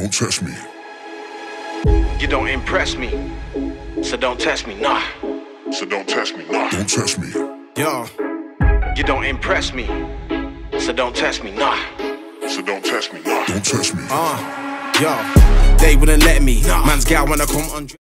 Don't test me. You don't impress me, so don't test me, nah. So don't test me, nah. Don't test me. Yo. You don't impress me, so don't test me, nah. So don't test me, nah. Don't test me. Yo. They wouldn't let me. Man's gal wanna come on.